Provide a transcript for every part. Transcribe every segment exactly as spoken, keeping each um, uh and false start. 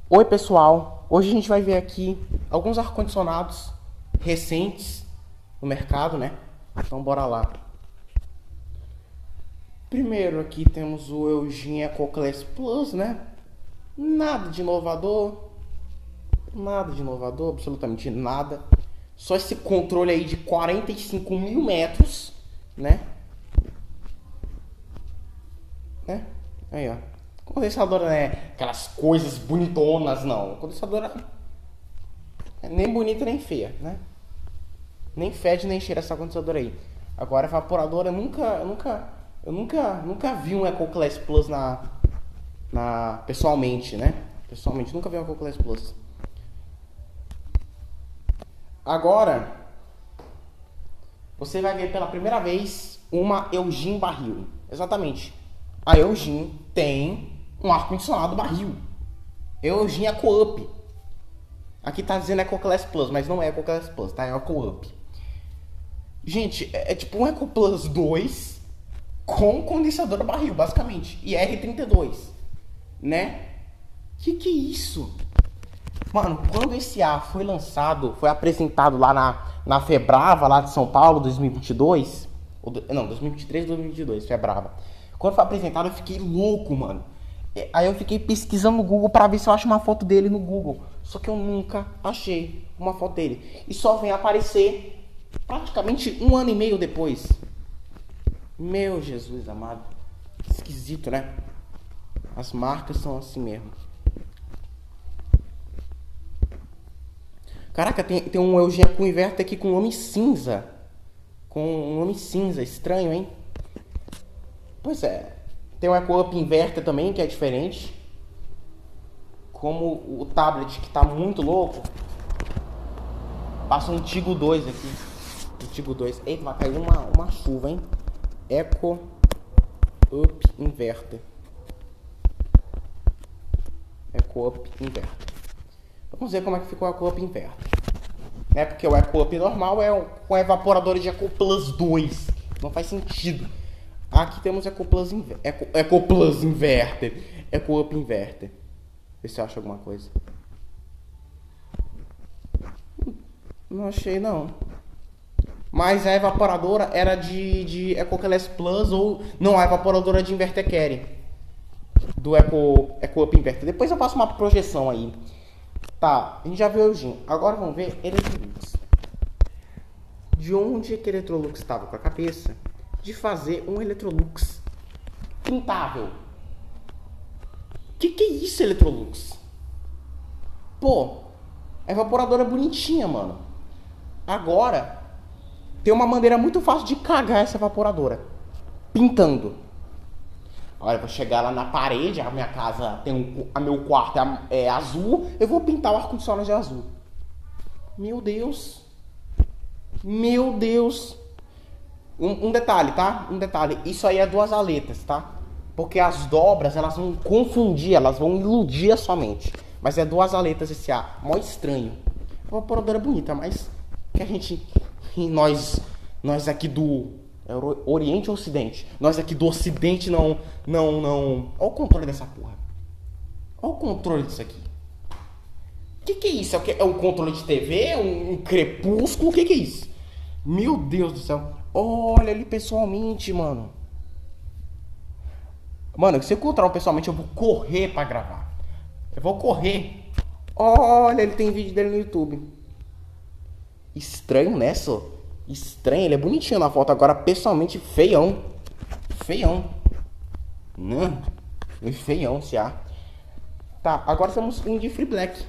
Oi pessoal, hoje a gente vai ver aqui alguns ar-condicionados recentes no mercado, né? Então bora lá. Primeiro aqui temos o Eugene EcoClass Plus, né? Nada de inovador, nada de inovador, absolutamente nada. Só esse controle aí de quarenta e cinco mil metros, né? Né? Aí ó. Condensadora não é aquelas coisas bonitonas, não. Condensadora é nem bonita nem feia, né? Nem fede nem cheira essa condensadora aí. Agora evaporadora, eu nunca, eu nunca, eu nunca, nunca vi um EcoClass Plus na, na pessoalmente, né? Pessoalmente nunca vi um EcoClass Plus. Agora você vai ver pela primeira vez uma Eugene barril. Exatamente. A Eugene tem um ar-condicionado barril. Eugene EcoUp. Aqui tá dizendo EcoClass Plus, mas não é EcoClass Plus, tá? É EcoUp. Gente, é, é tipo um EcoPlus dois com condensador barril, basicamente. E R trinta e dois, né? Que que é isso? Mano, quando esse ar foi lançado, foi apresentado lá na, na Febrava, lá de São Paulo, dois mil e vinte e dois. Ou, não, dois mil e vinte e três, dois mil e vinte e dois, Febrava. Quando foi apresentado, eu fiquei louco, mano. Aí eu fiquei pesquisando no Google pra ver se eu acho uma foto dele no Google. Só que eu nunca achei uma foto dele. E só vem aparecer praticamente um ano e meio depois. Meu Jesus amado. Esquisito, né? As marcas são assim mesmo. Caraca, tem, tem um Eugene com inverter aqui com nome cinza. Com um nome cinza, estranho, hein? Pois é. Tem o EcoUp Inverter também, que é diferente. Como o tablet, que tá muito louco. Passa um Tigo dois aqui. Um Tigo dois. Eita, vai cair uma, uma chuva, hein? EcoUp Inverter. EcoUp Inverter. Vamos ver como é que ficou o EcoUp Inverter. É porque o EcoUp normal é com evaporador de EcoPlus dois. Não faz sentido. Aqui temos EcoPlus Inver Eco, EcoPlus Inverter. EcoUp Inverter. Vê se eu acho alguma coisa. Não achei não. Mas a evaporadora era de, de EcoClass Plus ou... Não, a evaporadora de Inverter Carry. Do Eco, EcoUp Inverter. Depois eu faço uma projeção aí. Tá, a gente já viu o Eugene. Agora vamos ver Electrolux. De onde que Electrolux estava com a cabeça de fazer um Electrolux pintável? Que que é isso, Electrolux? Pô, a evaporadora é bonitinha, mano. Agora tem uma maneira muito fácil de cagar essa evaporadora: pintando. Olha, eu vou chegar lá na parede, a minha casa tem um, a meu quarto é, é azul, eu vou pintar o ar-condicionado de azul. Meu Deus. Meu Deus. Um, um detalhe, tá? Um detalhe. Isso aí é duas aletas, tá? Porque as dobras, elas vão confundir, elas vão iludir a sua mente. Mas é duas aletas esse ar. Mó estranho. É uma evaporadora bonita, mas que a gente... Nós, nós aqui do... É Oriente ou Ocidente? Nós aqui do Ocidente não... Não, não... Olha o controle dessa porra. Olha o controle disso aqui. O que que é isso? É o, que? É um controle de T V? Um, um crepúsculo? O que que é isso? Meu Deus do céu. Olha ali pessoalmente, mano. Mano, se eu encontrar um pessoalmente, eu vou correr pra gravar. Eu vou correr. Olha, ele tem vídeo dele no YouTube. Estranho, né, só? Estranho, ele é bonitinho na foto. Agora, pessoalmente, feião. Feião. Não. Feião, se há. Tá, agora temos o Indie Free Black.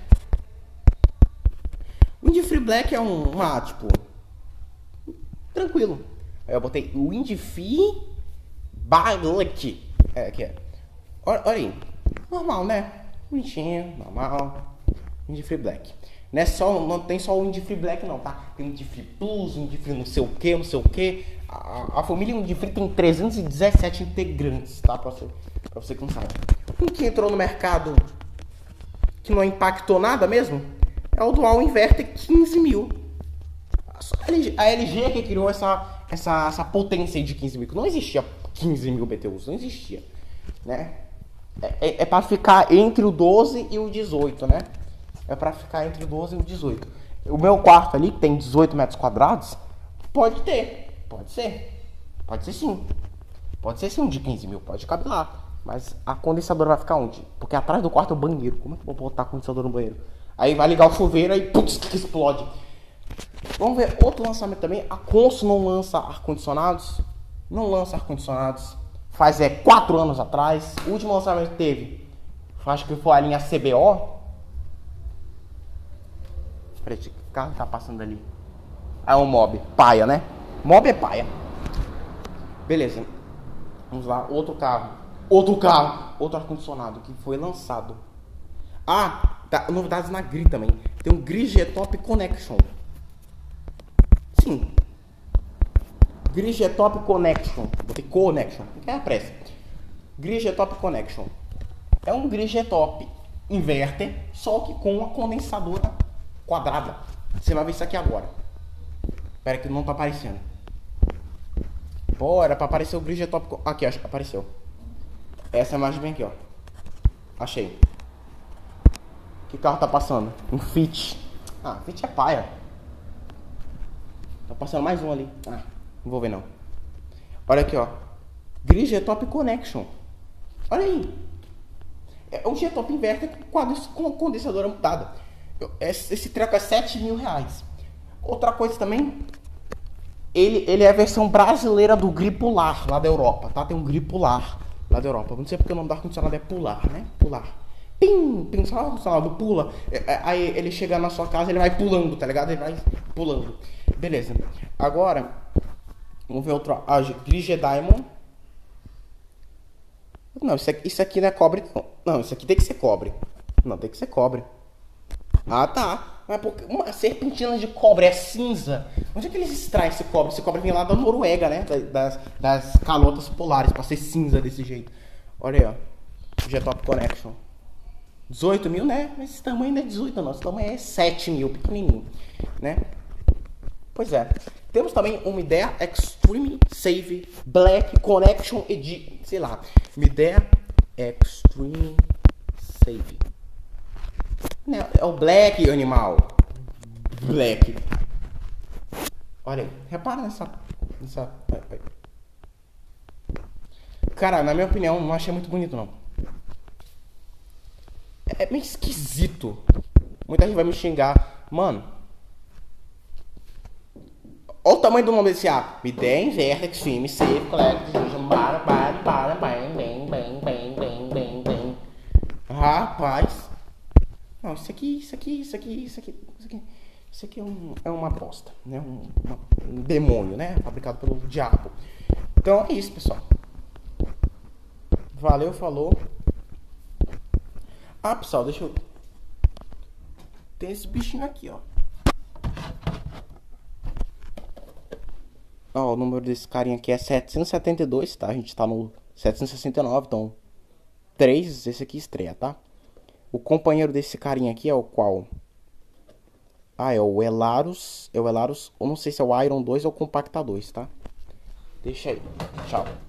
O Indie Free Black é um, uma, tipo... Tranquilo. Aí eu botei o Indie Free Black. É, aqui é. Olha, olha aí. Normal, né? Bonitinho, normal. Indie Free Black. Não, é só, não tem só o Indie Free Black não, tá? Tem o Indie Free Plus, o Indie Free não sei o que, não sei o que. A, a família Indie Free tem trezentos e dezessete integrantes, tá? Pra você, pra você que não sabe. Um que entrou no mercado que não impactou nada mesmo é o Dual Inverter quinze mil. A L G que criou essa, essa, essa potência de quinze mil. Não existia quinze mil B T Us, não existia, né? É, é, é pra ficar entre o doze e o dezoito, né? É pra ficar entre o doze e o dezoito. O meu quarto ali, que tem dezoito metros quadrados, pode ter. Pode ser. Pode ser sim. Pode ser sim um de quinze mil, pode caber lá. Mas a condensadora vai ficar onde? Porque atrás do quarto é o banheiro. Como é que eu vou botar a condensadora no banheiro? Aí vai ligar o chuveiro e putz, que explode. Vamos ver outro lançamento também. A Consul não lança ar-condicionados. Não lança ar-condicionados. Faz é quatro anos atrás. O último lançamento que teve, acho que foi a linha C B O. Peraí, que carro tá passando ali? Ah, é um Mob. Paia, né? Mob é paia. Beleza. Vamos lá. Outro carro. Outro carro. Outro ar-condicionado que foi lançado. Ah, tá, novidades na Gri também. Tem um Gri G-Top Connection. Sim. Gri G-Top Connection. Botei Connection. Não quer a pressa. Gri G-Top Connection. É um Gri G-Top inverter, só que com uma condensadora quadrada. Você vai ver isso aqui agora. Espera que não tá aparecendo. Pô, era pra aparecer o Gri G-Top. Aqui, acho que apareceu. Essa imagem vem aqui, ó. Achei. Que carro tá passando? Um Fit. Ah, Fit é paia. Tá passando mais um ali. Ah, não vou ver não. Olha aqui, ó. Gri G-Top Connection. Olha aí. É um G-Top inverter com condensadora mutada. Esse treco é sete mil reais. Outra coisa também. Ele, ele é a versão brasileira do Gri Pular, lá da Europa, tá? Tem um Gri Pular lá da Europa. Não sei porque o nome do ar-condicionado é Pular, né? Pular. Pim, pim, só o ar-condicionado pula. Aí ele chega na sua casa, ele vai pulando, tá ligado? Ele vai pulando. Beleza. Agora, vamos ver outro. Ah, Gri G Diamond. Não, isso aqui, isso aqui não é cobre, não. Não, isso aqui tem que ser cobre. Não, tem que ser cobre. Ah, tá. Mas porque uma serpentina de cobre é cinza. Onde é que eles extraem esse cobre? Esse cobre vem lá da Noruega, né? Das, das calotas polares, pra ser cinza desse jeito. Olha aí, ó. G-Top Connection. dezoito mil, né? Mas esse tamanho não é dezoito, não. Esse tamanho é sete mil, pequenininho, né? Pois é. Temos também uma ideia Extreme Save Black Connection Edit. Sei lá. Uma ideia Extreme Save. É o Black, animal. Black. Olha aí. Repara nessa... nessa... Cara, na minha opinião, não achei muito bonito, não. É meio esquisito. Muita gente vai me xingar. Mano. Olha o tamanho do nome desse A. Me dê inverter, extreme, save, collect, para, para, para, bem, bem, bem, bem, bem, bem, bem. Rapaz. Não, isso aqui, isso aqui, isso aqui, isso aqui, isso aqui, isso aqui é, um, é uma bosta, né? Um, uma, um demônio, né? Fabricado pelo diabo. Então é isso, pessoal. Valeu, falou. Ah, pessoal, deixa eu... Tem esse bichinho aqui, ó. Ó, o número desse carinha aqui é setecentos e setenta e dois, tá? A gente tá no setecentos e sessenta e nove, então... três, esse aqui estreia, tá? O companheiro desse carinha aqui é o qual? Ah, é o Elarus. É o Elarus. Eu não sei se é o Iron dois ou o Compacta dois, tá? Deixa aí. Tchau.